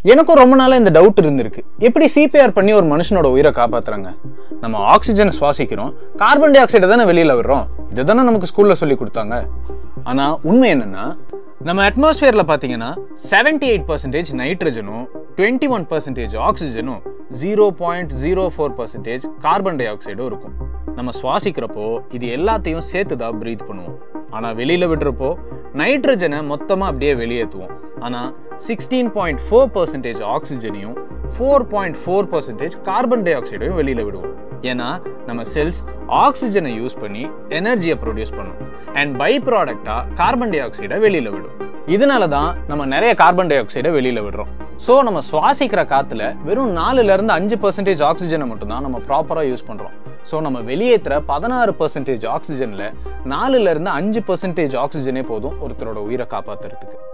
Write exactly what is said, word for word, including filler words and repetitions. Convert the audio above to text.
எனக்கும் ரொம்ப நாளா இந்த டவுட் இருந்திருக்கு. எப்படி சிபிஆர் பண்ணி ஒரு மனுஷனோட உயிரை காப்பாத்துறாங்க? நம்ம ஆக்சிஜனை சுவாசிக்கிறோம், கார்பன் டை ஆக்சைடை தானே வெளியில விடுறோம். இதை தானே நமக்கு ஸ்கூல்ல சொல்லி கொடுத்தாங்க. ஆனா உண்மை என்னன்னா, நம்ம அட்மாஸ்பியர்ல பாத்தீங்கன்னா செவன்டி எயிட் பர்சன்டேஜ் நைட்ரஜனும் டுவெண்ட்டி ஒன் பர்சன்டேஜ் ஆக்சிஜனும் zero point zero four percentage carbon டை ஆக்சைடும் இருக்கும். நம்ம சுவாசிக்கிறப்போ இது எல்லாத்தையும் சேர்த்து தான் பிரீத் பண்ணுவோம். ஆனா வெளியில விடுறப்போ நைட்ரஜனை மொத்தமா அப்படியே வெளியேற்றுவோம். ஆனா சிக்ஸ்டீன் பாயிண்ட் ஃபோர் பர்சன்டேஜ் ஆக்சிஜனையும் four point four percentage carbon டை ஆக்சைடையும் வெளியில விடுவோம். ஏன்னா நம்ம செல்ஸ் ஆக்சிஜனை யூஸ் பண்ணி எனர்ஜியை ப்ரொடியூஸ் பண்ணும் அண்ட் பை ப்ராடக்டா கார்பன் டை ஆக்சைடை வெளியில விடும். இதனால தான் நம்ம நிறைய கார்பன் டை ஆக்சைடை வெளியில விடுறோம். ஸோ நம்ம சுவாசிக்கிற காத்துல வெறும் நாலுல இருந்து அஞ்சு பர்சன்டேஜ் ஆக்சிஜனை மட்டும் தான் நம்ம ப்ராப்பரா யூஸ் பண்றோம். ஸோ நம்ம வெளியேற்ற பதினாறு பர்சன்டேஜ் ஆக்சிஜன்ல நாலுல இருந்து அஞ்சு பர்சன்டேஜ் ஆக்சிஜனே போதும் ஒருத்தரோட உயிரை காப்பாத்துறதுக்கு.